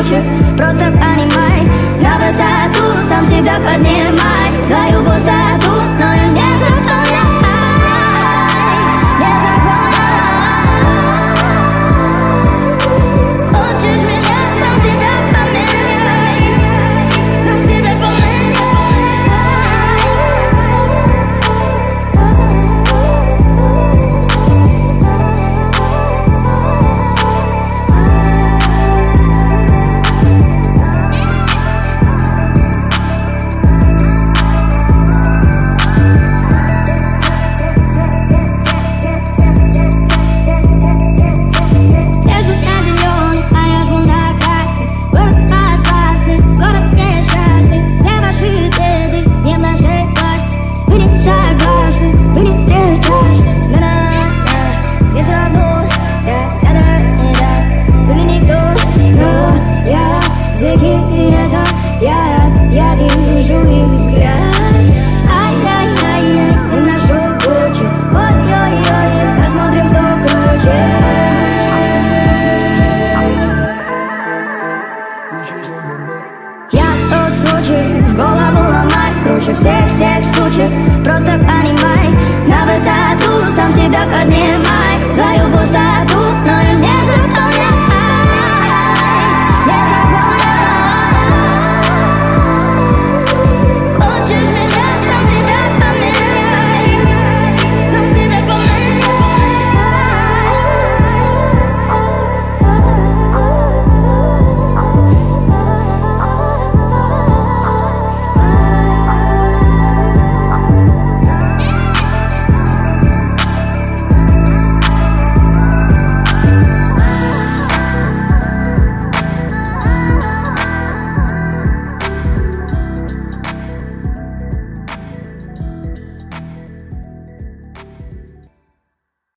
случай, просто понимай, на высоту сам себя поднимай свою пустоту, но и не заполняй, не заполняй. Хочешь меня, сам себя поменяй, сам себя поменяй. Я вижу их взгляд. Ай-яй-яй-яй, ты нашел кучу. Ой-ой-ой, посмотрим, кто круче. Я тот случай, голову ломай, круче всех сучек. Просто понимай, на высоту сам себя поднимай свою пустоту.